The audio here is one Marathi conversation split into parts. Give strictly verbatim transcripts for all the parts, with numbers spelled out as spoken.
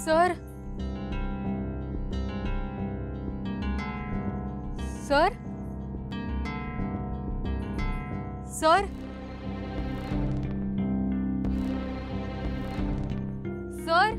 सर सर सर सर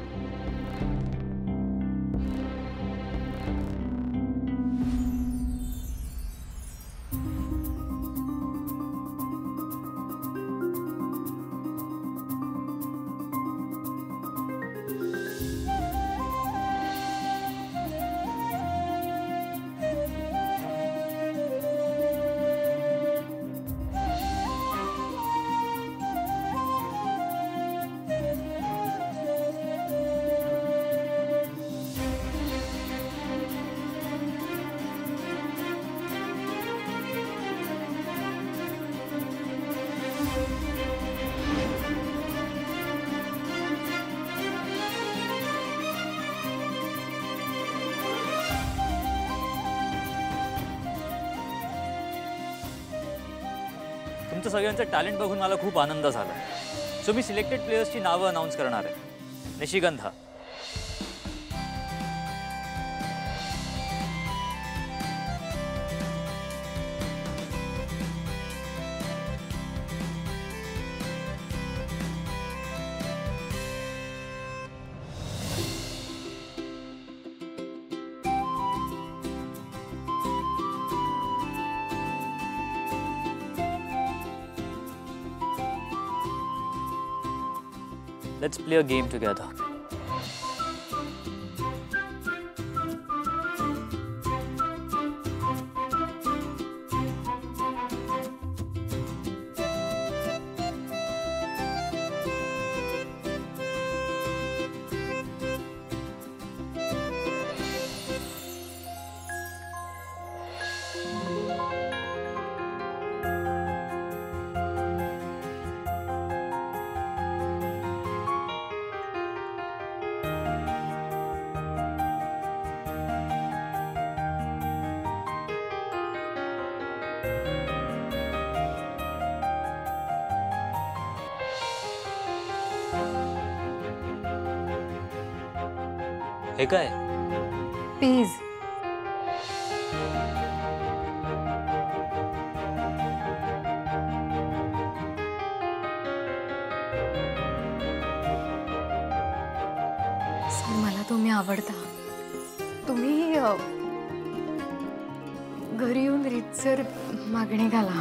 तुमचं सगळ्यांचं टॅलेंट बघून मला खूप आनंद झाला. सो मी सिलेक्टेड प्लेयर्सची नावं अनाउन्स करणार आहे. निशिगंधा, let's play a game together. हे काय? प्लीज सर मला तुम्ही आवडता. तुम्ही अ, घरी येऊन रीतसर मागणी घाला.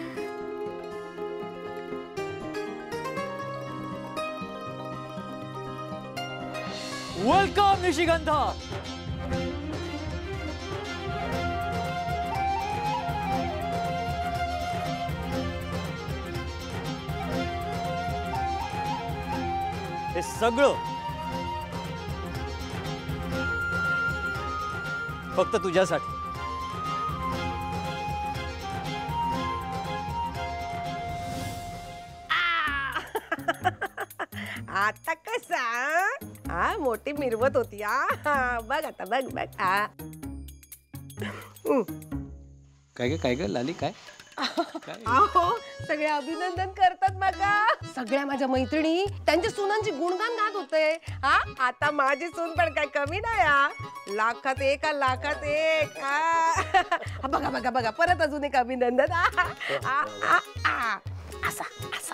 वेलकम निशिगंधा. हे सगळं फक्त तुझ्यासाठी. आता कसा हा मोठी मिरवत होती. आ बघ आता बघ बघ. आ काय ग काय ग लाली काय? अहो सगळे अभिनंदन करतात बघा. सगळ्या माझ्या मैत्रिणी त्यांच्या सुनांची गुणगान गात होते. हा आता माझी सून पण काय कमी नाही. हा लाखात एक हा, लाखात एक. आ बघा बघा बघा परत अजून एक अभिनंदन. आ, आ, आ, आ. असा असा.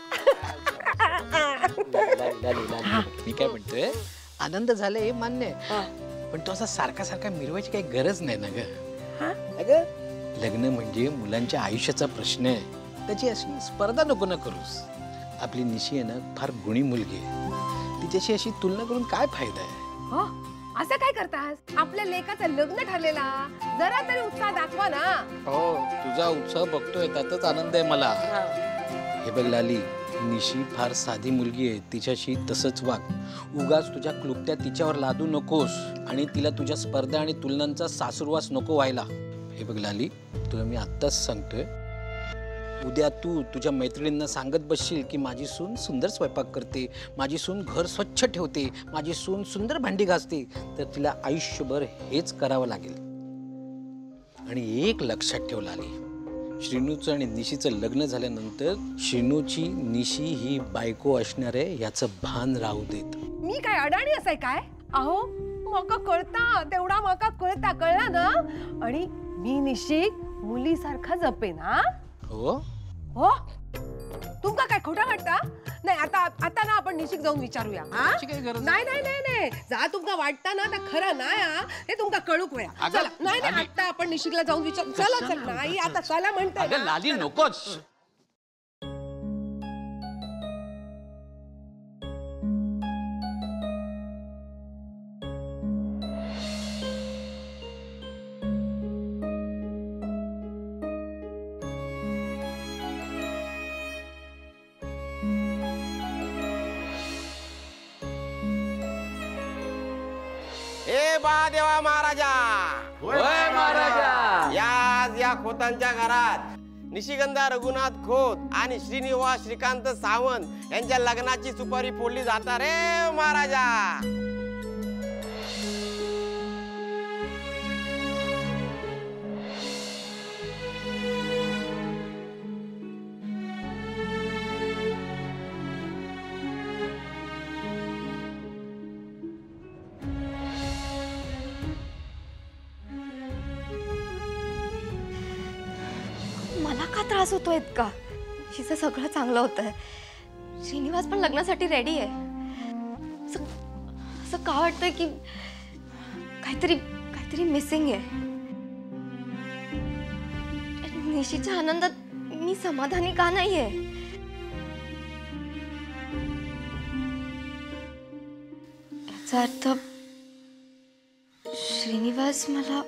मी काय म्हणतोय आनंद झाला हे मान्य आहे, पण तो असा सारखा सारखा मिरवायची काही गरज नाही ना ग. अगं लग्न म्हणजे मुलांच्या आयुष्याचा प्रश्न आहे. त्याची अशी स्पर्धा नको ना करूस. आपली निशी आहे ना फार गुणी मुलगी आहे. तिच्याशी अशी तुलना करून काय फायदा आहे? हो असं काय करतास? आपल्या लेकाचं लग्न ठरलेला, जरा तरी उत्साह दाखवा ना. हो तुझा उत्साह बघतोय त्यातच आनंद आहे मला. हे बघ लाली, निशी फार साधी मुलगी आहे. तिच्याशी तसंच वाग. उगाच तुझ्या क्लुप्त्या तिच्यावर लादू नकोस आणि तिला तुझ्या स्पर्धा आणि तुलनांचा सासुरवास नको व्हायला. हे बघ लाली, तुला मी आत्ताच सांगतोय, उद्या तू तुझ्या मैत्रिणींना सांगत बसशील की माझी सून सुंदर स्वयंपाक करते, माझी सून घर स्वच्छ ठेवते, माझी सून सुंदर भांडी घासते, तर तिला आयुष्यभर हेच करावं लागेल. आणि एक लक्षात ठेव लाली, श्रीनूचं आणि निशीचं लग्न झाल्यानंतर श्रीनूची निशी ही बायको असणार आहे याचं भान राहू देत. मी काय अडाणी असाय काय? अहो मका कळता तेवढा मका कळता कळला ना. आणि मी निशिक मुलीसारखा जपेन. हा हो हो तुमका काय खोटा वाटता? नाही आता आता ना आपण निशिक जाऊन विचारूया. हा त्याची काही गरज नाही नाही नाही नाही जा तुमका वाटता ना तर खरं नाही हा हे तुमका कळूक वया. अगं, चला नाही नाही लाली. आता आपण निशिकला जाऊन विचार. चला चला नाही आता चला म्हणते अगं लाली नकोच. ए बा देवा महाराजा, होय महाराजा. या या खोतांच्या घरात निशिगंधा रघुनाथ खोत आणि श्रीनिवास श्रीकांत सावंत यांच्या लग्नाची सुपारी फोडली जाता रे महाराजा. मला का त्रास होतोय इतका? हिचं सगळं चांगलं होतंय. श्रीनिवास पण लग्नासाठी रेडी आहे. असं असं का वाटतंय की काहीतरी काहीतरी मिसिंग आहे. निशीच्या आनंदात मी समाधानी का नाहीये? याचा अर्थ श्रीनिवास मला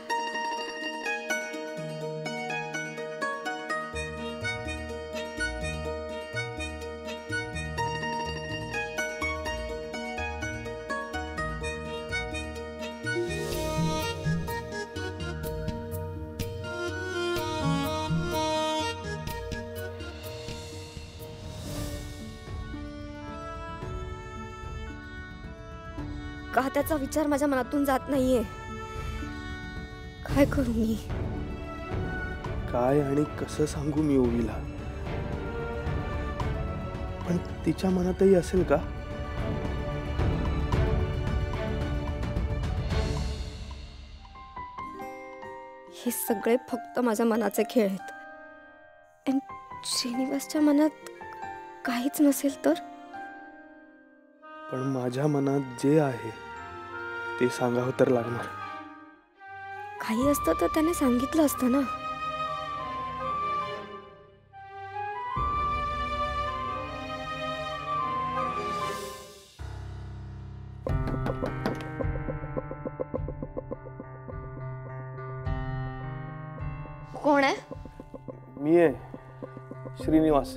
का त्याचा विचार माझ्या मनातून जात नाहीये. काय करू मी? काय आणि कसं सांगू मी ओवीला? पण तिच्या मनातही असेल का? हे सगळे फक्त माझ्या मनाचे खेळ आहेत. आणि श्रीनिवासच्या मनात काहीच नसेल तर? पण माझ्या मनात जे आहे ते सांगावं तर लागणार. काही असतं तर त्याने सांगितलं असतं ना. कोण आहे? मी आहे श्रीनिवास.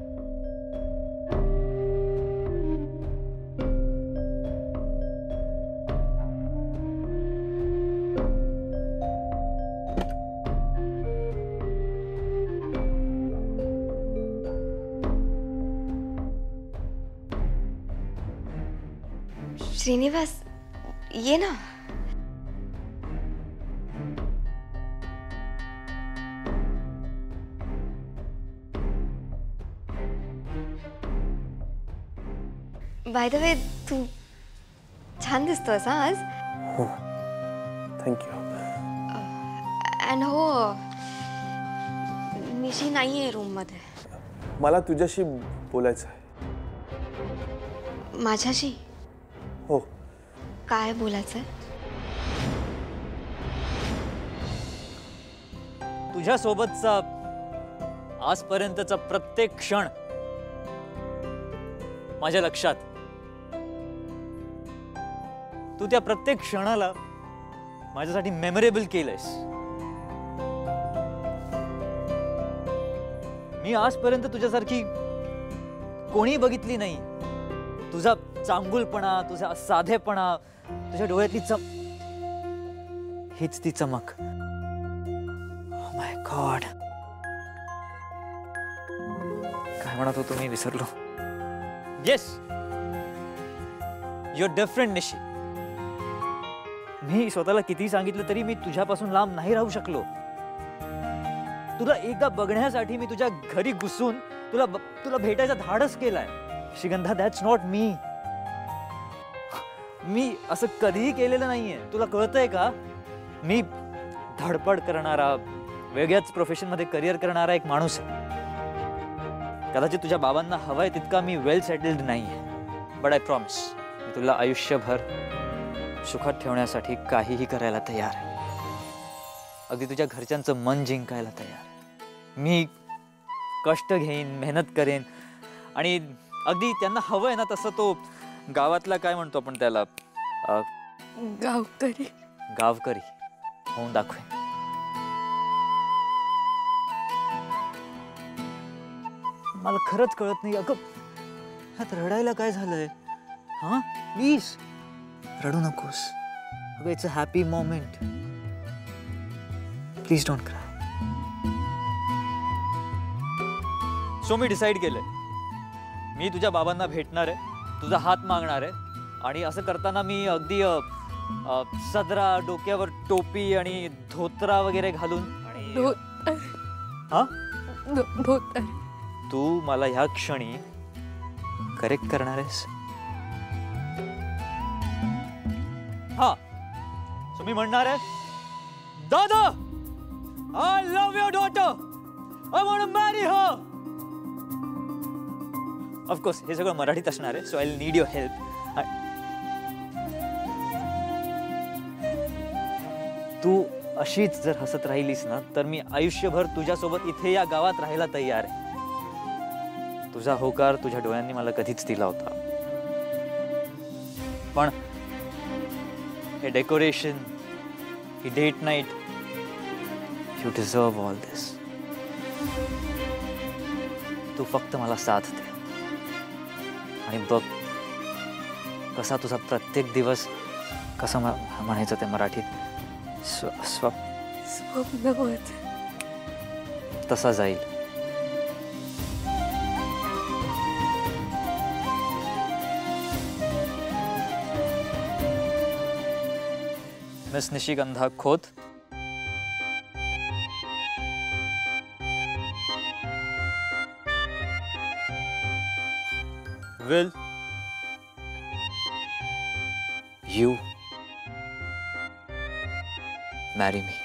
श्रीनिवास ये ना. बाय द वे तू छान दिसतोस हा आज. हो थँक्यू. अँड हो निशी नाहीये रूम मध्ये. मला तुझ्याशी बोलायचं आहे. माझ्याशी? हो. काय बोलायचंय? तुझ्या सोबतचा आजपर्यंतचा प्रत्येक क्षण माझ्या लक्षात. तू त्या प्रत्येक क्षणाला माझ्यासाठी मेमोरेबल केलंयस. मी आजपर्यंत तुझ्यासारखी कोणी बघितली नाही. तुझा चांगुलपणा, तुझा साधेपणा, तुझ्या डोळ्यातली चम हीच ती चमक. ओह माय गॉड, काय म्हणत होतो मी विसरलो. येस, यू आर डिफरंट निशी. मी स्वतःला किती सांगितलं तरी मी तुझ्यापासून लांब नाही राहू शकलो. तुला एकदा बघण्यासाठी मी तुझ्या घरी घुसून तुला तुला भेटायचा धाडस केलाय. श्रीगंधा, दॅट्स नॉट मी. मी असं कधीही केलेलं नाहीये, तुला कळतंय का? मी धडपड करणारा, वेगळ्याच प्रोफेशनमध्ये करिअर करणारा एक माणूस आहे. कदाचित तुझ्या बाबांना हवाय तितका मी वेल सेटल्ड नाहीये, बट आय प्रॉमिस मी तुला आयुष्यभर सुखात ठेवण्यासाठी काहीही करायला तयार आहे. अगदी तुझ्या घरच्यांचं मन जिंकायला तयार आहे. मी कष्ट घेईन, मेहनत करेन आणि अगदी त्यांना हवंय ना तसं तो गावातला काय म्हणतो आपण त्याला अ, गावकरी गावकरी होऊन दाखवेन. मला खरंच कळत नाही अगं, ह्यात रडायला काय झालंय? हा प्लीज रडू नकोस. अगं it's a happy moment. Please don't cry. So मी डिसाईड केलंय, मी तुझ्या बाबांना भेटणार आहे, तुझा हात मागणार आहे आणि असं करताना मी अगदी अ, अ, सदरा, डोक्यावर टोपी आणि धोतरा वगैरे घालून आणि हा तू मला ह्या क्षणी करेक्ट करणार आहेस? हा सो मी म्हणणार आहे, दादा I love your daughter, I want to marry her. Of course हे सगळं मराठीत असणार आहे, so I will need your help. तू अशीच जर हसत राहिलीस ना तर मी आयुष्यभर तुझ्यासोबत इथे या गावात राहायला तयार आहे. तुझा होकार तुझ्या डोळ्यांनी मला कधीच दिला होता, पण हे डेकोरेशन, ही date night, you deserve all this. तू फक्त मला साथ दे आणि बघ कसा तुझा प्रत्येक दिवस, कसं म्हणायचं ते मराठीत, स्व स्व स्वप्न होत तसा जाईल. Miss Nishigandha Khot, will you marry me?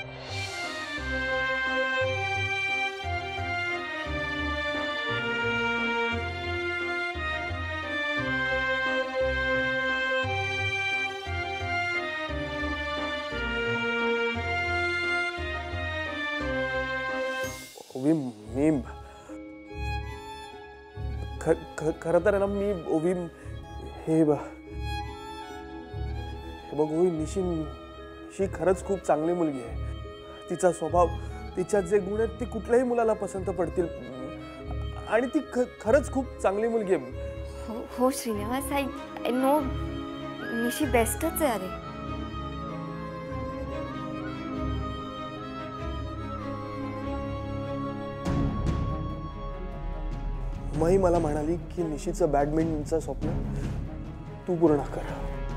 ओवी मी ख- ख- खरं तर आहे ना मी ओवी हे ब हे बघ ओवी, निशी निशी खरंच खूप चांगली मुलगी आहे. तिचा स्वभाव, तिच्यात जे गुण आहेत ते कुठल्याही मुलाला पसंत पडतील आणि ती ख- खरंच खूप चांगली मुलगी आहे. हो हो श्रीनिवास, आय आय नो निशी बेस्टच आहे. अरे मही मला म्हणाली की निशीचं बॅडमिंटनचं स्वप्न तू पूर्ण कर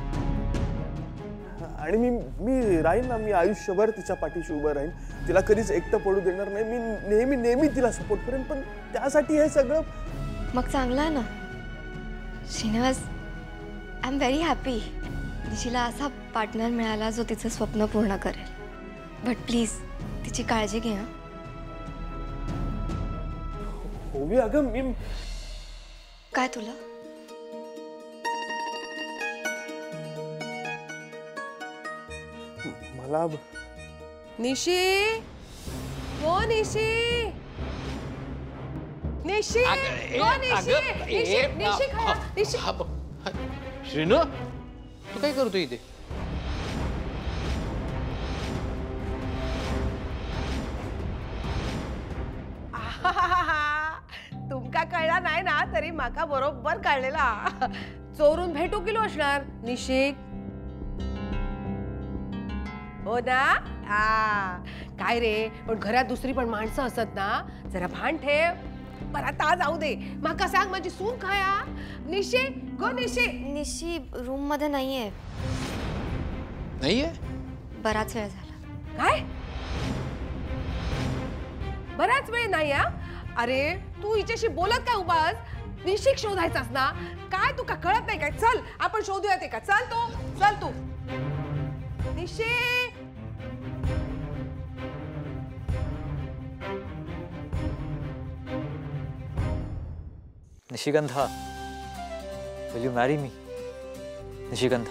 आणि मी मी राहीन ना, मी आयुष्यभर तिच्या पाठीशी उभं राहीन, तिला कधीच एकटं पडू देणार नाही. मी नेहमी नेहमी तिला सपोर्ट करेन, पण त्यासाठी हे सगळं. मग चांगलं आहे ना Shrinivas. I am very happy निशीला असा पार्टनर मिळाला जो तिचं स्वप्न पूर्ण करेल. बट प्लीज तिची काळजी घे. ओवी अगं मी काय तुला मला निशी, हो निशी, निशी, हो निशी, निशी, निशी खा, निशी. श्रीनू तू काय करतो इथे? तुमका कळला नाही ना तरी माका बरोबर कळलेला. चोरून भेटू किलो असणार निशी, हो ना? आ काय रे, पण घरात दुसरी पण माणसं असत ना, जरा भान ठेव. बरं आता जाऊ दे, माका सांग माझी सून खाया. निशी, गो निशी. निशी रूम मध्ये नाहीये, नाहीये? बराच वेळ झाला. काय? बराच वेळ नाही हा? अरे तू हिच्याशी बोलत काय उभास? निशिक शोधायचास ना? काय तुका कळत नाही काय? चल आपण शोधूया ते का? चल तू चल तू Nishi. Nishigandha, will you marry me? Nishigandha.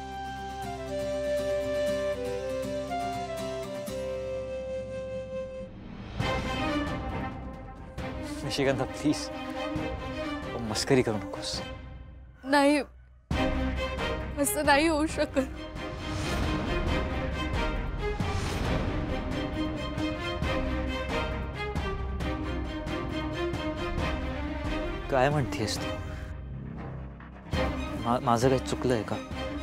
Nishigandha please, मस्करी करू नकोस. नाही, असं नाही होऊ शकत. काय म्हणतेस तू? मा, माझं काही चुकलंय का?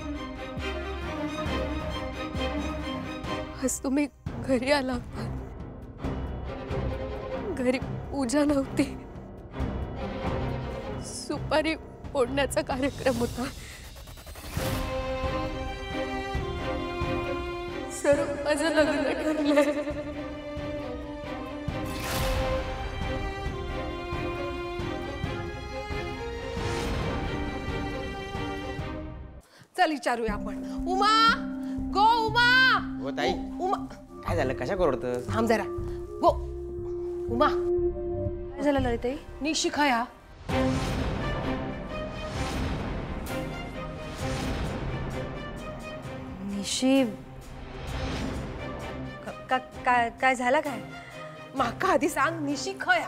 आज तुम्ही घरी आला होता. घरी पूजा नव्हती, सुपारी फोडण्याचा कार्यक्रम होता. सर माझं लग्न ठरलंय. चल विचारूया आपण. उमा, गो उमा. हो ताई, उमा काय झालं? कशा करतोस? थांब जरा. गो उमा. काय झालं ललिताई? निशी खया. निशी काय काय झालं काय? माका आधी सांग, निशी खया.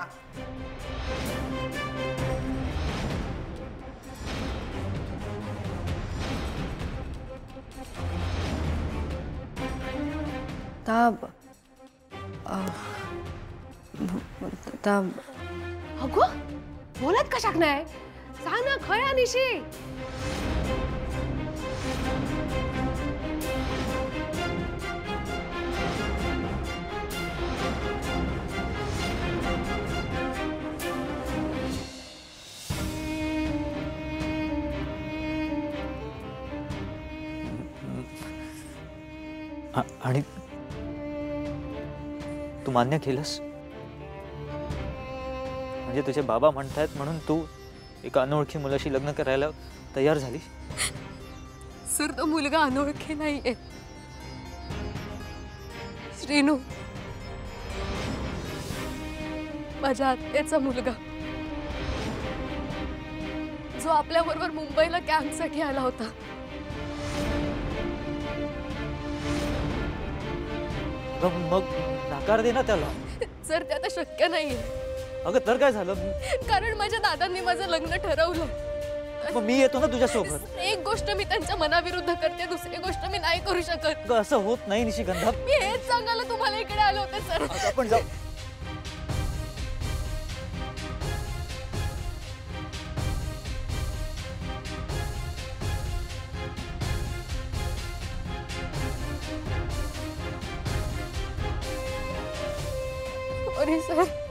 ताब ताब अगो बोलत कशाक नाही? सांग ना खया निशी. आणि तू मान्य केलंस? म्हणजे तुझे बाबा म्हणतायत म्हणून तू एका अनोळखी मुलाशी लग्न करायला तयार झाली? सर तो मुलगा अनोळखी नाहीये. श्रीनू माझ्या आत्याचा मुलगा, जो आपल्या बरोबर मुंबईला कॅम्पसाठी आला होता. मग नकार दे ना त्याला. सर ते आता शक्य नाहीये. अगं तर काय झालं? कारण माझ्या दादांनी माझं लग्न ठरवलं. मग मी येतो ना तुझ्या सोबत. एक गोष्ट मी त्यांच्या मनाविरुद्ध करते, दुसरी गोष्ट मी नाही करू शकत. असं होत नाही निशिगंधा. मी हेच सांगायला तुम्हाला इकडे आले होते सर. आपण जाऊ. Sorry sir.